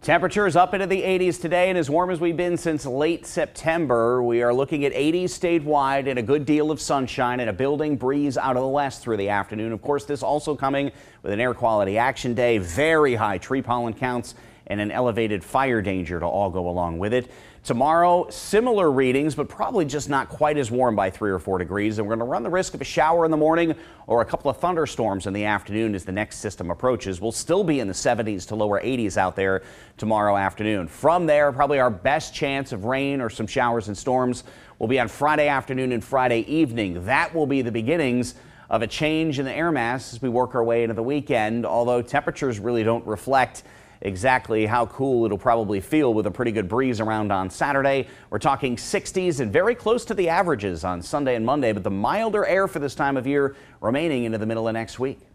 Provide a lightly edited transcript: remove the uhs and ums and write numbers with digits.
Temperatures up into the 80s today and as warm as we've been since late September. We are looking at 80s statewide and a good deal of sunshine and a building breeze out of the west through the afternoon. Of course, this also coming with an air quality action day, very high tree pollen counts and an elevated fire danger to all go along with it. Tomorrow, similar readings, but probably just not quite as warm by 3 or 4 degrees. And we're going to run the risk of a shower in the morning or a couple of thunderstorms in the afternoon as the next system approaches. We'll still be in the 70s to lower 80s out there tomorrow afternoon. From there, probably our best chance of rain or some showers and storms will be on Friday afternoon and Friday evening. That will be the beginnings of a change in the air mass as we work our way into the weekend, although temperatures really don't reflect exactly how cool it'll probably feel with a pretty good breeze around on Saturday. We're talking 60s and very close to the averages on Sunday and Monday, but the milder air for this time of year remaining into the middle of next week.